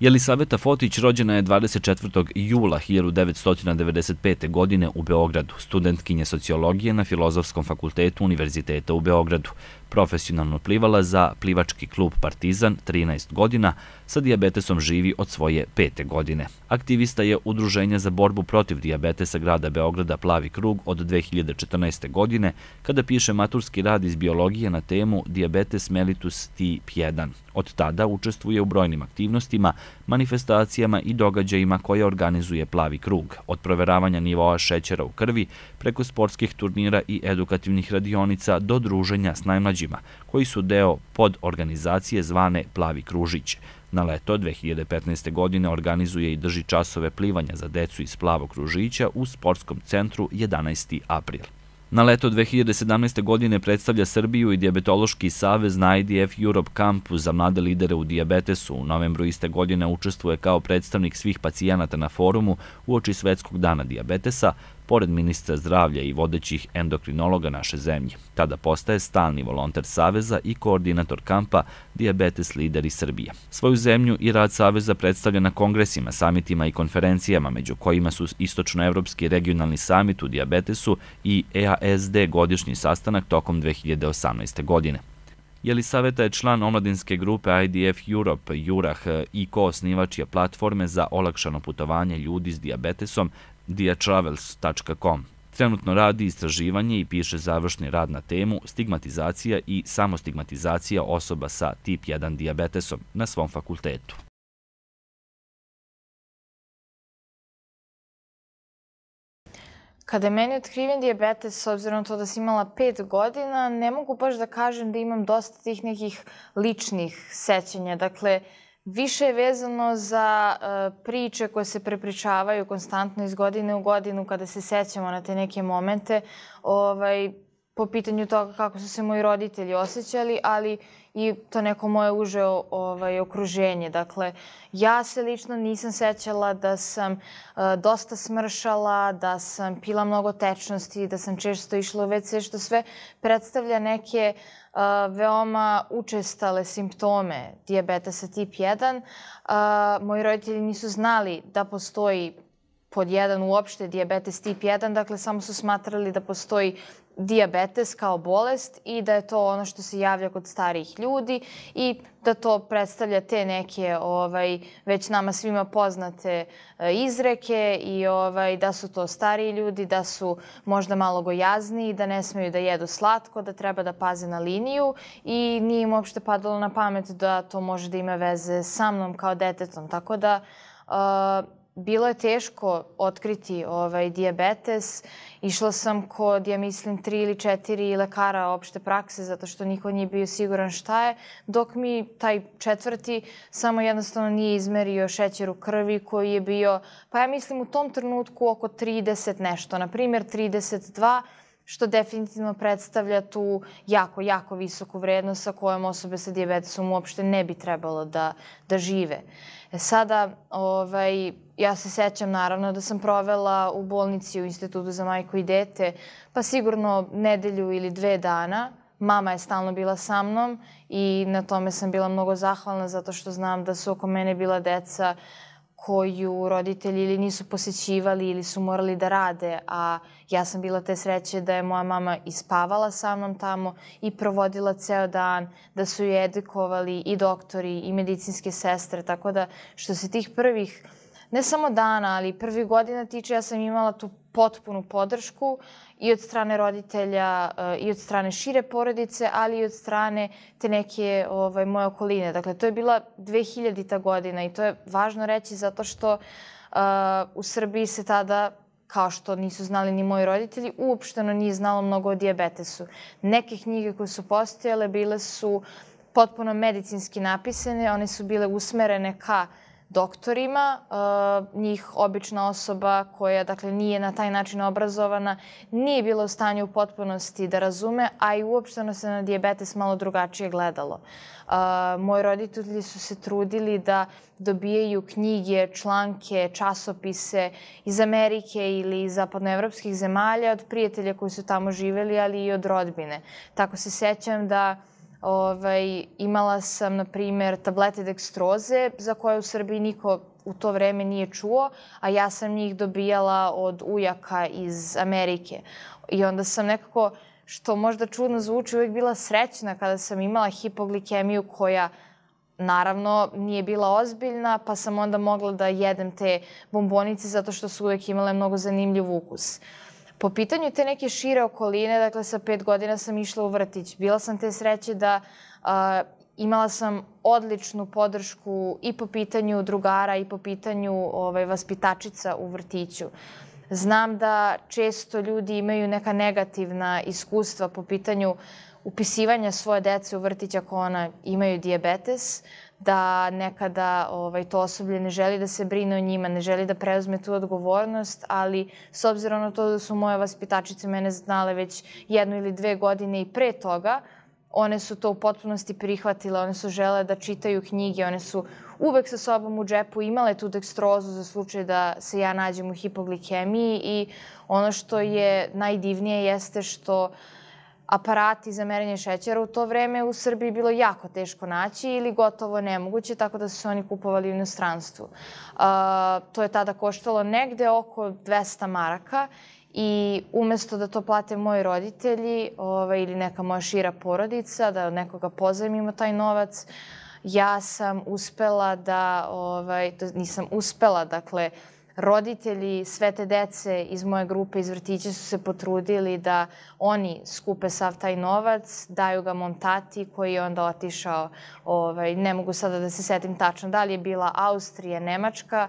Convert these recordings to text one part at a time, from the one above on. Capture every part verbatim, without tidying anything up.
Jelisaveta Fotić rođena je dvadeset četvrtog jula hiljadu devetsto devedeset pete. godine u Beogradu, studentkinja sociologije na Filozofskom fakultetu Univerziteta u Beogradu. Profesionalno plivala za plivački klub Partizan trinaest godina, sa dijabetesom živi od svoje pete godine. Aktivista je Udruženja za borbu protiv dijabetesa grada Beograda Plavi krug od dve hiljade četrnaeste. godine, kada piše maturski rad iz biologije na temu Diabetes mellitus tip jedan. Od tada učestvuje u brojnim aktivnostima, manifestacijama i događajima koje organizuje Plavi krug, od proveravanja nivoa šećera u krvi, preko sportskih turnira i edukativnih radionica do druženja s najmlađima, koji su deo pod organizacije zvane Plavi kružić. Na leto dve hiljade petnaeste. godine organizuje i drži časove plivanja za decu iz Plavog kružića u sportskom centru jedanaesti april. Na leto dve hiljade sedamnaeste. godine predstavlja Srbiju i Dijabetološki savez na I D F Europe kampu za mlade lidere u dijabetesu. U novembru iste godine učestvuje kao predstavnik svih pacijenata na forumu uoči Svetskog dana dijabetesa, pored ministra zdravlja i vodećih endokrinologa naše zemlje. Tada postaje stalni volonter Saveza i koordinator kampa Dijabetes lideri Srbije. Svoju zemlju i rad Saveza predstavlja na kongresima, samitima i konferencijama, među kojima su Istočnoevropski regionalni samit u dijabetesu i E A S D godišnji sastanak tokom dve hiljade osamnaeste. godine. Jelisaveta je član omladinske grupe I D F Europe, Jurah i koosnivač je platforme za olakšano putovanje ljudi s dijabetesom diatravels tačka com. Trenutno radi istraživanje i piše završni rad na temu stigmatizacija i samostigmatizacija osoba sa tip jedan dijabetesom na svom fakultetu. Kada je meni otkriven dijabetes, s obzirom na to da sam imala pet godina, ne mogu baš da kažem da imam dosta tih nekih ličnih sećanja. Dakle, više je vezano za priče koje se prepričavaju konstantno iz godine u godinu kada se sećamo na te neke momente po pitanju toga kako su se moji roditelji osjećali, ali i to neko moje uže okruženje. Dakle, ja se lično nisam sećala da sam dosta smršala, da sam pila mnogo tečnosti, da sam često išla u ve ce, što sve predstavlja neke veoma učestale simptome dijabetesa tip jedan. Moji roditelji nisu znali da postoji pod jedan uopšte dijabetes tip jedan, dakle samo su smatrali da postoji dijabetes kao bolest i da je to ono što se javlja kod starijih ljudi i da to predstavlja te neke već nama svima poznate izreke i da su to stariji ljudi, da su možda malo gojazniji, da ne smeju da jedu slatko, da treba da paze na liniju i nije im uopšte padalo na pamet da to može da ima veze sa mnom kao detetom. Tako da bilo je teško otkriti dijabetes. Išla sam kod, ja mislim, tri ili četiri lekara opšte prakse, zato što niko nije bio siguran šta je, dok mi taj četvrti samo jednostavno nije izmerio šećer u krvi koji je bio, pa ja mislim, u tom trenutku oko trideset nešto, na primjer trideset dva, što definitivno predstavlja tu jako, jako visoku vrednost sa kojom osobe sa dijabetesom uopšte ne bi trebalo da žive. Sada, ja se sećam naravno da sam provela u bolnici u Institutu za majku i dete, pa sigurno nedelju ili dve dana. Mama je stalno bila sa mnom i na tome sam bila mnogo zahvalna zato što znam da su oko mene bila deca koju roditelji ili nisu posećivali ili su morali da rade, a ja sam bila te sreće da je moja mama i spavala sa mnom tamo i provodila ceo dan, da su je edukovali i doktori i medicinske sestre, tako da što se tih prvih, ne samo dana, ali prvih godina tiče, ja sam imala tu potpunu podršku i od strane roditelja i od strane šire porodice, ali i od strane te neke moje okoline. Dakle, to je bila dve hiljadita godina i to je važno reći zato što u Srbiji se tada, kao što nisu znali ni moji roditelji, uopšteno nije znalo mnogo o dijabetesu. Neke knjige koje su postojale bile su potpuno medicinski napisane, one su bile usmerene ka doktorima, njih obična osoba koja dakle nije na taj način obrazovana, nije bila u stanju u potpunosti da razume, a i uopšteno se na dijabetes malo drugačije gledalo. Moji roditelji su se trudili da dobijaju knjige, članke, časopise iz Amerike ili iz zapadnoevropskih zemalja, od prijatelja koji su tamo živeli, ali i od rodbine. Tako se sećam da Ovaj, imala sam, na primjer, tablete dekstroze za koje u Srbiji niko u to vreme nije čuo, a ja sam njih dobijala od ujaka iz Amerike. I onda sam nekako, što možda čudno zvuči, uvijek bila srećna kada sam imala hipoglikemiju koja naravno nije bila ozbiljna, pa sam onda mogla da jedem te bombonice zato što su uvijek imale mnogo zanimljiv ukus. Po pitanju te neke šire okoline, dakle sa pet godina sam išla u vrtić. Bila sam te sreće da a, imala sam odličnu podršku i po pitanju drugara i po pitanju ovaj, vaspitačica u vrtiću. Znam da često ljudi imaju neka negativna iskustva po pitanju upisivanja svoje dece u vrtić ako ona imaju dijabetes, da nekada ovaj, to osoblje ne želi da se brine o njima, ne želi da preuzme tu odgovornost, ali s obzirom na to da su moje vaspitačice mene znale već jednu ili dve godine i pre toga, one su to u potpunosti prihvatile, one su žele da čitaju knjige, one su uvek sa sobom u džepu imale tu dekstrozu za slučaj da se ja nađem u hipoglikemiji i ono što je najdivnije jeste što aparati za merenje šećera u to vreme u Srbiji bilo jako teško naći ili gotovo nemoguće, tako da su se oni kupovali u inostranstvu. To je tada koštalo negde oko dvesta maraka i umesto da to plate moji roditelji ovaj, ili neka moja šira porodica, da od nekoga pozajmimo taj novac, ja sam uspela da, ovaj, to nisam uspela, dakle, roditelji sve te dece iz moje grupe iz vrtića su se potrudili da oni skupe sav taj novac, daju ga mom tati koji je onda otišao, ovaj, ne mogu sada da se setim tačno da li je bila Austrija, Nemačka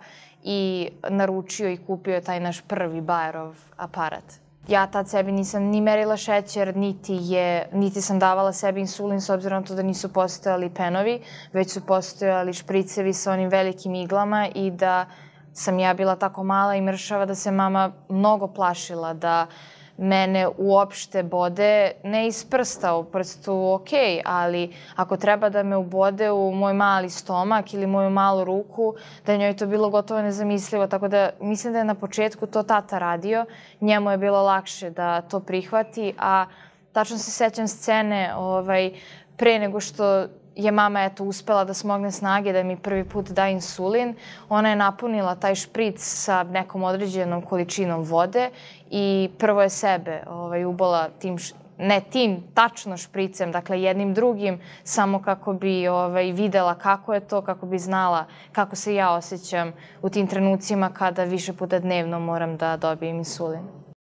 i naručio i kupio taj naš prvi Bayerov aparat. Ja tad sebi nisam ni merila šećer, niti, je, niti sam davala sebi insulin s obzirom na to da nisu postojali penovi, već su postojali špricevi sa onim velikim iglama i da sam ja bila tako mala i mršava da se mama mnogo plašila da mene uopšte bode, ne iz prsta, u prstu ok, ali ako treba da me ubode u moj mali stomak ili moju malu ruku, da je njoj to bilo gotovo nezamislivo. Tako da mislim da je na početku to tata radio, njemu je bilo lakše da to prihvati, a tačno se sećam scene ovaj, pre nego što je mama eto uspela da smogne snage da mi prvi put da insulin. Ona je napunila taj špric sa nekom određenom količinom vode i prvo je sebe ovaj, ubola tim, ne tim tačno špricem, dakle jednim drugim, samo kako bi ovaj, videla kako je to, kako bi znala kako se ja osjećam u tim trenucima kada više puta dnevno moram da dobijem insulin.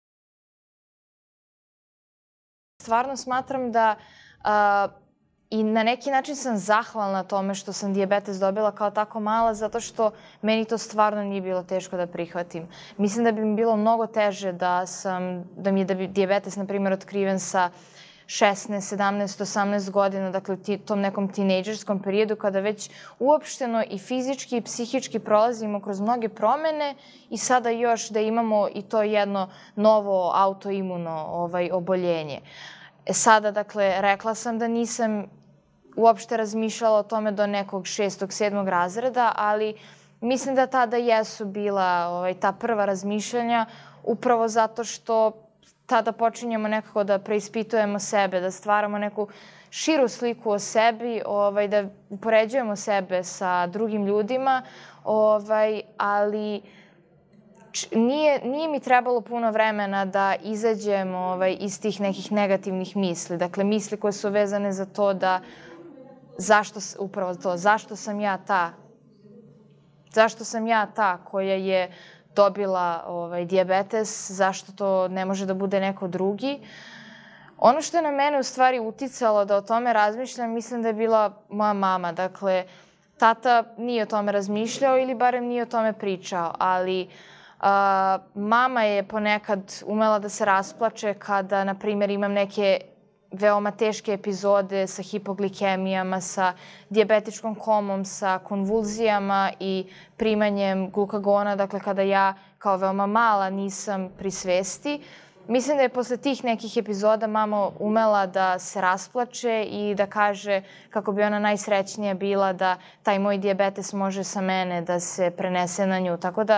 Stvarno smatram da a, I na neki način sam zahvalna tome što sam dijabetes dobila kao tako mala, zato što meni to stvarno nije bilo teško da prihvatim. Mislim da bi mi bilo mnogo teže da, sam, da mi je dijabetes, na primjer, otkriven sa šesnaest, sedamnaest, osamnaest godina, dakle u tom nekom tinejdžerskom periodu kada već uopšteno i fizički i psihički prolazimo kroz mnoge promene i sada još da imamo i to jedno novo autoimuno ovaj, oboljenje. Sada, dakle, rekla sam da nisam uopšte razmišljala o tome do nekog šestog, sedmog razreda, ali mislim da tada jesu bila ovaj, ta prva razmišljanja upravo zato što tada počinjemo nekako da preispitujemo sebe, da stvaramo neku širu sliku o sebi, ovaj, da upoređujemo sebe sa drugim ljudima, ovaj, ali Nije, nije mi trebalo puno vremena da izađem ovaj, iz tih nekih negativnih misli. Dakle, misli koje su vezane za to da zašto, upravo to, zašto sam ja ta, zašto sam ja ta koja je dobila ovaj, dijabetes, zašto to ne može da bude neko drugi. Ono što je na mene u stvari uticalo da o tome razmišljam, mislim da je bila moja mama. Dakle, tata nije o tome razmišljao ili barem nije o tome pričao, ali Uh, mama je ponekad umela da se rasplače kada, na primjer, imam neke veoma teške epizode sa hipoglikemijama, sa dijabetičkom komom, sa konvulzijama i primanjem glukagona, dakle kada ja kao veoma mala nisam pri svesti. Mislim da je posle tih nekih epizoda mama umela da se rasplače i da kaže kako bi ona najsrećnija bila da taj moj dijabetes može sa mene da se prenese na nju. Tako da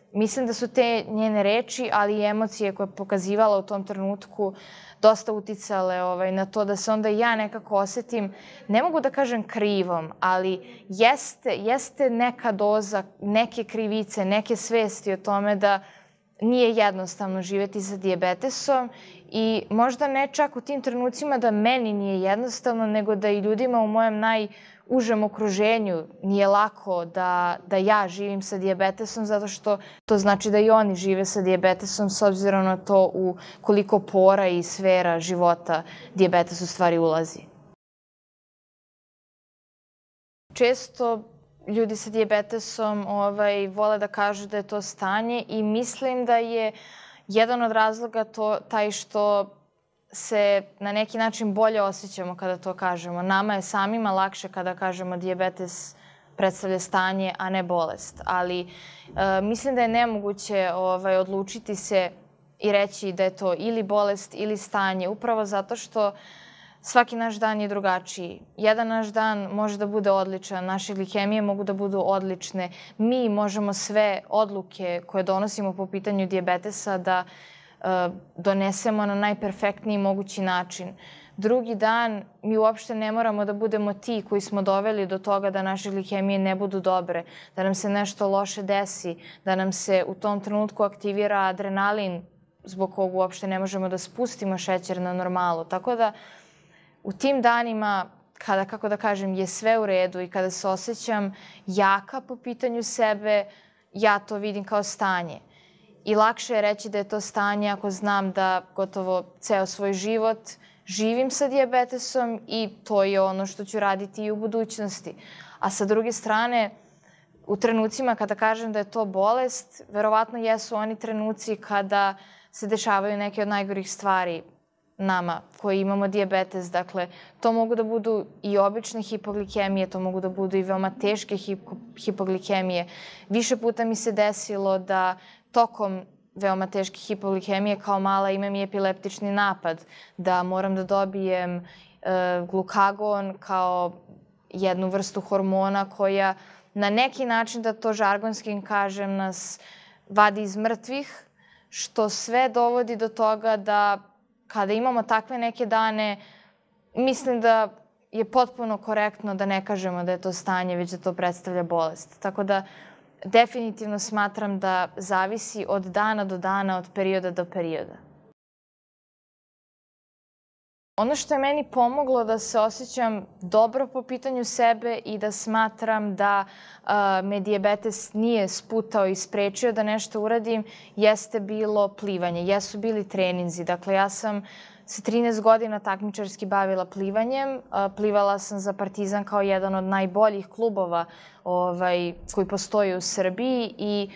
mislim da su te njene reči, ali i emocije koje je pokazivala u tom trenutku dosta uticale ovaj, na to da se onda ja nekako osetim, ne mogu da kažem krivom, ali jeste, jeste neka doza, neke krivice, neke svesti o tome da nije jednostavno živeti sa dijabetesom i možda ne čak u tim trenucima da meni nije jednostavno, nego da i ljudima u mojem najužem okruženju nije lako da, da ja živim sa dijabetesom, zato što to znači da i oni žive sa dijabetesom s obzirom na to u koliko pora i sfera života dijabetes u stvari ulazi. Često ljudi sa dijabetesom ovaj, vole da kažu da je to stanje i mislim da je jedan od razloga to taj što se na neki način bolje osjećamo kada to kažemo. Nama je samima lakše kada kažemo dijabetes predstavlja stanje, a ne bolest. Ali e, mislim da je nemoguće ovaj, odlučiti se i reći da je to ili bolest ili stanje, upravo zato što svaki naš dan je drugačiji. Jedan naš dan može da bude odličan, naše glikemije mogu da budu odlične. Mi možemo sve odluke koje donosimo po pitanju dijabetesa da e, donesemo na najperfektniji mogući način. Drugi dan mi uopšte ne moramo da budemo ti koji smo doveli do toga da naše glikemije ne budu dobre, da nam se nešto loše desi, da nam se u tom trenutku aktivira adrenalin zbog kog uopšte ne možemo da spustimo šećer na normalu. Tako da u tim danima, kada, kako da kažem, je sve u redu i kada se osjećam jaka po pitanju sebe, ja to vidim kao stanje. I lakše je reći da je to stanje ako znam da gotovo ceo svoj život živim sa dijabetesom i to je ono što ću raditi i u budućnosti. A sa druge strane, u trenucima kada kažem da je to bolest, verovatno jesu oni trenuci kada se dešavaju neke od najgorih stvari nama koji imamo dijabetes. Dakle, to mogu da budu i obične hipoglikemije, to mogu da budu i veoma teške hipoglikemije. Više puta mi se desilo da tokom veoma teške hipoglikemije kao mala imam i epileptični napad, da moram da dobijem e, glukagon kao jednu vrstu hormona koja na neki način, da to žargonskim kažem, nas vadi iz mrtvih, što sve dovodi do toga da kada imamo takve neke dane, mislim da je potpuno korektno da ne kažemo da je to stanje, već da to predstavlja bolest. Tako da definitivno smatram da zavisi od dana do dana, od perioda do perioda. Ono što je meni pomoglo da se osjećam dobro po pitanju sebe i da smatram da a, me dijabetes nije sputao i sprečio da nešto uradim, jeste bilo plivanje, jesu bili treninzi. Dakle, ja sam se trinaest godina takmičarski bavila plivanjem. A, plivala sam za Partizan kao jedan od najboljih klubova ovaj, koji postoji u Srbiji i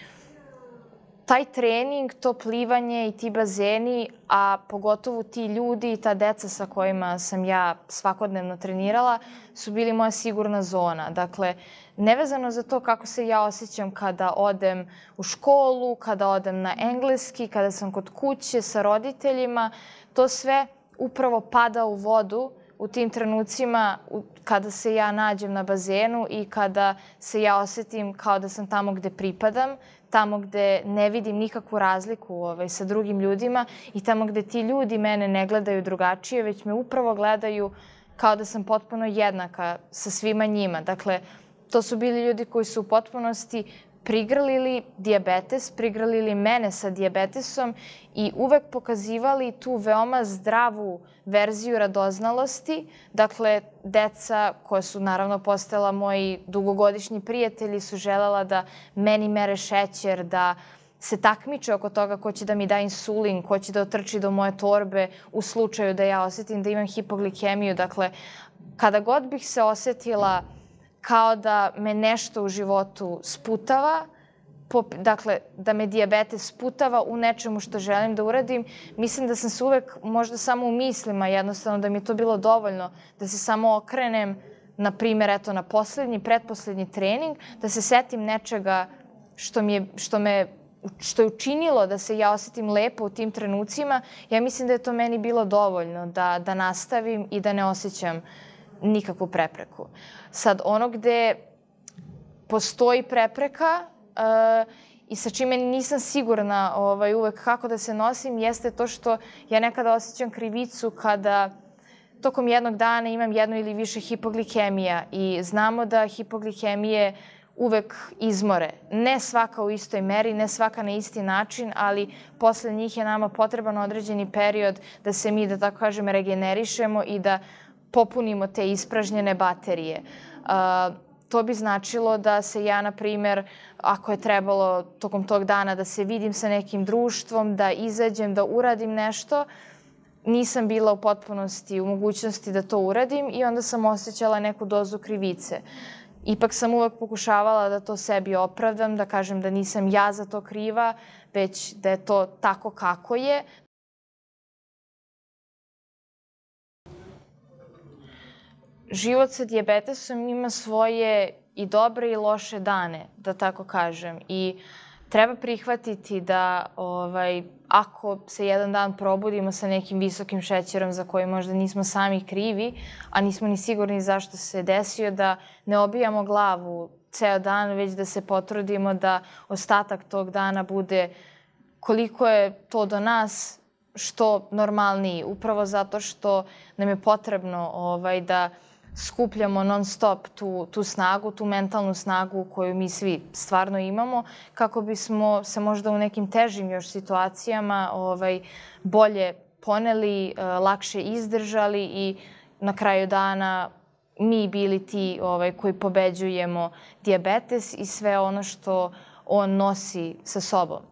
taj trening, to plivanje i ti bazeni, a pogotovo ti ljudi i ta deca sa kojima sam ja svakodnevno trenirala, su bili moja sigurna zona. Dakle, nevezano za to kako se ja osjećam kada odem u školu, kada odem na engleski, kada sam kod kuće sa roditeljima, to sve upravo pada u vodu u tim trenucima kada se ja nađem na bazenu i kada se ja osetim kao da sam tamo gde pripadam, tamo gde ne vidim nikakvu razliku ovaj, sa drugim ljudima i tamo gde ti ljudi mene ne gledaju drugačije, već me upravo gledaju kao da sam potpuno jednaka sa svima njima. Dakle, to su bili ljudi koji su u potpunosti prigrlili dijabetes, prigrlili mene sa dijabetesom i uvek pokazivali tu veoma zdravu verziju radoznalosti. Dakle, deca koja su naravno postala moji dugogodišnji prijatelji su želela da meni mere šećer, da se takmiče oko toga ko će da mi da insulin, ko će da otrči do moje torbe u slučaju da ja osetim da imam hipoglikemiju. Dakle, kada god bih se osetila kao da me nešto u životu sputava, dakle, da me dijabetes sputava u nečemu što želim da uradim, mislim da sam se uvek, možda samo u mislima, jednostavno da mi je to bilo dovoljno, da se samo okrenem, na primjer, eto, na poslednji, pretposlednji trening, da se setim nečega što, mi je, što, me, što je učinilo da se ja osetim lepo u tim trenucima. Ja mislim da je to meni bilo dovoljno da, da nastavim i da ne osjećam nikakvu prepreku. Sad, ono gde postoji prepreka uh, i sa čime nisam sigurna ovaj, uvek kako da se nosim, jeste to što ja nekada osjećam krivicu kada tokom jednog dana imam jedno ili više hipoglikemija i znamo da hipoglikemije uvek izmore. Ne svaka u istoj meri, ne svaka na isti način, ali posle njih je nama potreban određeni period da se mi, da tako kažem, regenerišemo i da popunimo te ispražnjene baterije. To bi značilo da se ja, na primer, ako je trebalo tokom tog dana da se vidim sa nekim društvom, da izađem, da uradim nešto, nisam bila u potpunosti u mogućnosti da to uradim i onda sam osjećala neku dozu krivice. Ipak sam uvek pokušavala da to sebi opravdam, da kažem da nisam ja za to kriva, već da je to tako kako je. Život sa dijabetesom ima svoje i dobre i loše dane, da tako kažem. I treba prihvatiti da ovaj, ako se jedan dan probudimo sa nekim visokim šećerom za koji možda nismo sami krivi, a nismo ni sigurni zašto se desio, da ne obijamo glavu ceo dan, već da se potrudimo da ostatak tog dana bude koliko je to do nas što normalniji. Upravo zato što nam je potrebno ovaj, da skupljamo non stop tu, tu snagu, tu mentalnu snagu koju mi svi stvarno imamo, kako bismo se možda u nekim težim još situacijama ovaj, bolje poneli, lakše izdržali i na kraju dana mi bili ti ovaj, koji pobeđujemo dijabetes i sve ono što on nosi sa sobom.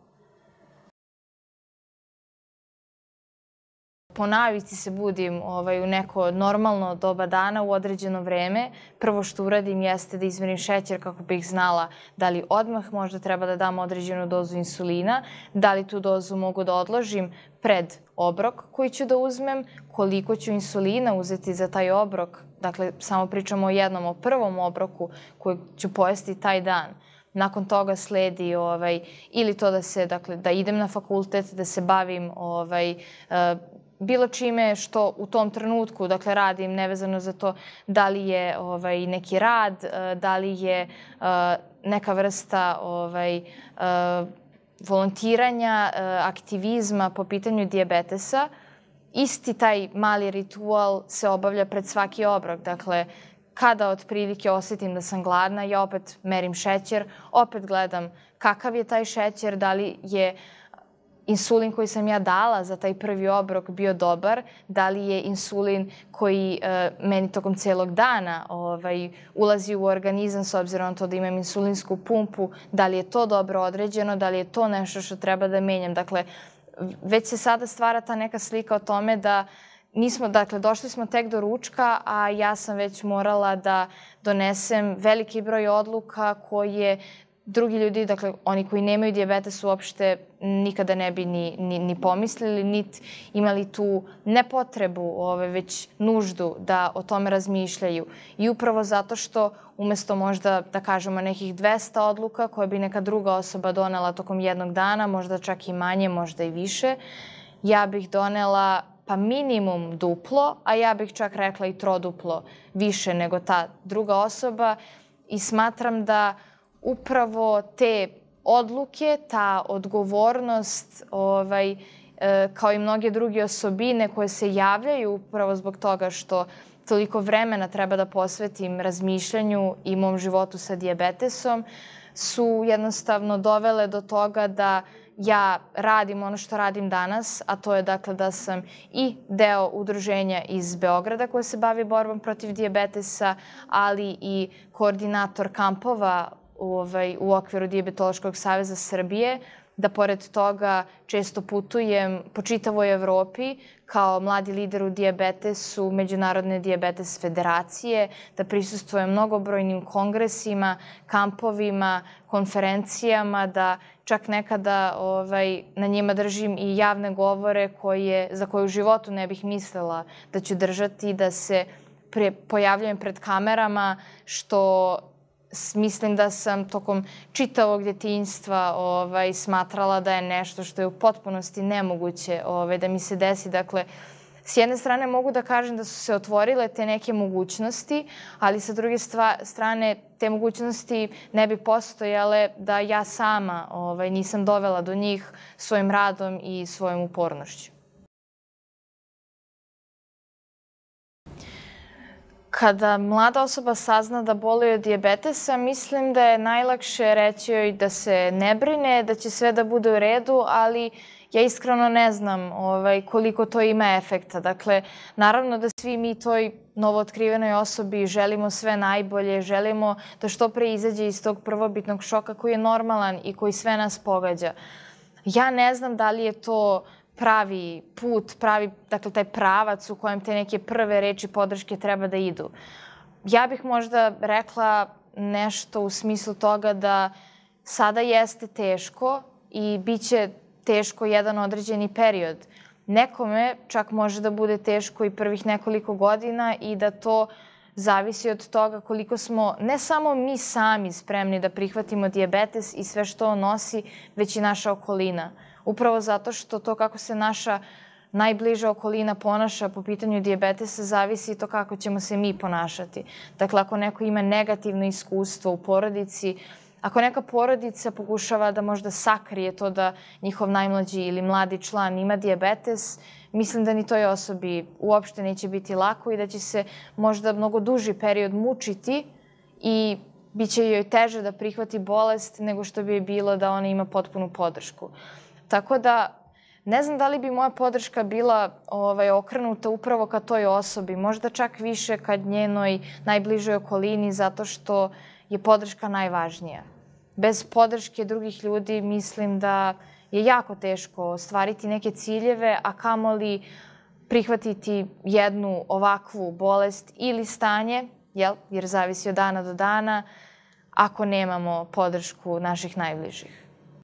Po navici se budim ovaj, u neko normalno doba dana u određeno vreme. Prvo što uradim jeste da izmerim šećer kako bih znala da li odmah možda treba da dam određenu dozu insulina, da li tu dozu mogu da odložim pred obrok koji ću da uzmem, koliko ću insulina uzeti za taj obrok. Dakle, samo pričamo o jednom, o prvom obroku koji ću pojesti taj dan. Nakon toga sledi ovaj, ili to da, se, dakle, da idem na fakultet, da se bavim ovaj, bilo čime što u tom trenutku, dakle, radim nevezano za to da li je ovaj, neki rad, da li je uh, neka vrsta ovaj, uh, volontiranja, uh, aktivizma po pitanju dijabetesa. Isti taj mali ritual se obavlja pred svaki obrok. Dakle, kada otprilike osjetim da sam gladna, ja opet merim šećer, opet gledam kakav je taj šećer, da li je insulin koji sam ja dala za taj prvi obrok bio dobar, da li je insulin koji e, meni tokom celog dana ovaj, ulazi u organizam s obzirom na to da imam insulinsku pumpu, da li je to dobro određeno, da li je to nešto što treba da menjam. Dakle, već se sada stvara ta neka slika o tome da nismo, dakle, došli smo tek do ručka, a ja sam već morala da donesem veliki broj odluka koje drugi ljudi, dakle, oni koji nemaju dijabetes uopšte nikada ne bi ni, ni, ni pomislili, niti imali tu ne potrebu, ove, već nuždu da o tome razmišljaju. I upravo zato što umesto možda, da kažemo, nekih dvesta odluka koje bi neka druga osoba donela tokom jednog dana, možda čak i manje, možda i više, ja bih donela pa minimum duplo, a ja bih čak rekla i troduplo više nego ta druga osoba i smatram da upravo te odluke, ta odgovornost, ovaj, kao i mnoge druge osobine koje se javljaju upravo zbog toga što toliko vremena treba da posvetim razmišljanju i mom životu sa dijabetesom, su jednostavno dovele do toga da ja radim ono što radim danas, a to je dakle da sam i deo udruženja iz Beograda koje se bavi borbom protiv dijabetesa, ali i koordinator kampova Ovaj, u okviru Dijabetološkog saveza Srbije, da pored toga često putujem po čitavoj Evropi kao mladi lider u dijabetesu Međunarodne dijabetes federacije, da prisustvujem mnogobrojnim kongresima, kampovima, konferencijama, da čak nekada ovaj, na njima držim i javne govore koje, za koje u životu ne bih mislila da ću držati, da se pre, pojavljujem pred kamerama, što mislim da sam tokom čitavog djetinjstva ovaj, smatrala da je nešto što je u potpunosti nemoguće ovaj, da mi se desi. Dakle, s jedne strane mogu da kažem da su se otvorile te neke mogućnosti, ali sa druge strane te mogućnosti ne bi postojale da ja sama ovaj, nisam dovela do njih svojim radom i svojom upornošću. Kada mlada osoba sazna da boluje od dijabetesa, mislim da je najlakše reći joj da se ne brine, da će sve da bude u redu, ali ja iskreno ne znam ovaj, koliko to ima efekta. Dakle, naravno da svi mi toj novootkrivenoj osobi želimo sve najbolje, želimo da što pre izađe iz tog prvobitnog šoka koji je normalan i koji sve nas pogađa. Ja ne znam da li je to pravi put, pravi, dakle, taj pravac u kojem te neke prve reči podrške treba da idu. Ja bih možda rekla nešto u smislu toga da sada jeste teško i bit će teško jedan određeni period. Nekome čak može da bude teško i prvih nekoliko godina i da to zavisi od toga koliko smo ne samo mi sami spremni da prihvatimo dijabetes i sve što on nosi, već i naša okolina. Upravo zato što to kako se naša najbliža okolina ponaša po pitanju dijabetesa zavisi i to kako ćemo se mi ponašati. Dakle, ako neko ima negativno iskustvo u porodici, ako neka porodica pokušava da možda sakrije to da njihov najmlađi ili mladi član ima dijabetes, mislim da ni toj osobi uopšte neće biti lako i da će se možda mnogo duži period mučiti i bit će joj teže da prihvati bolest nego što bi je bilo da ona ima potpunu podršku. Tako da ne znam da li bi moja podrška bila ovaj, okrenuta upravo ka toj osobi, možda čak više ka njenoj najbližoj okolini zato što je podrška najvažnija. Bez podrške drugih ljudi mislim da je jako teško ostvariti neke ciljeve, a kamoli prihvatiti jednu ovakvu bolest ili stanje, jel, jer zavisi od dana do dana, ako nemamo podršku naših najbližih.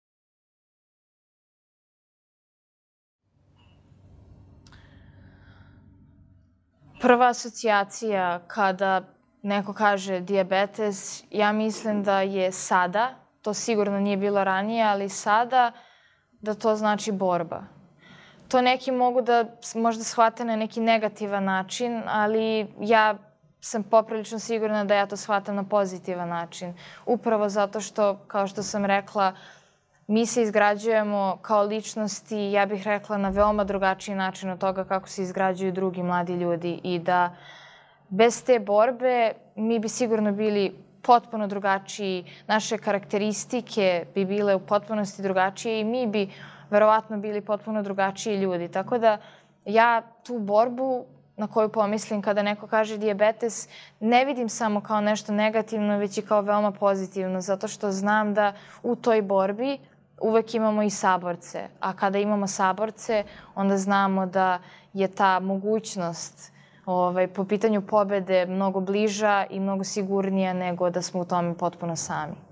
Prva asocijacija kada neko kaže dijabetes, ja mislim da je sada, to sigurno nije bilo ranije, ali sada da to znači borba. To neki mogu da možda shvate na neki negativan način, ali ja sam poprilično sigurna da ja to shvatam na pozitivan način. Upravo zato što, kao što sam rekla, mi se izgrađujemo kao ličnosti, ja bih rekla, na veoma drugačiji način od toga kako se izgrađuju drugi mladi ljudi i da bez te borbe mi bi sigurno bili potpuno drugačiji, naše karakteristike bi bile u potpunosti drugačije i mi bi verovatno bili potpuno drugačiji ljudi. Tako da ja tu borbu na koju pomislim kada neko kaže dijabetes ne vidim samo kao nešto negativno, već i kao veoma pozitivno, zato što znam da u toj borbi uvek imamo i saborce. A kada imamo saborce, onda znamo da je ta mogućnost ovaj, po pitanju pobede mnogo bliža i mnogo sigurnija nego da smo u tome potpuno sami.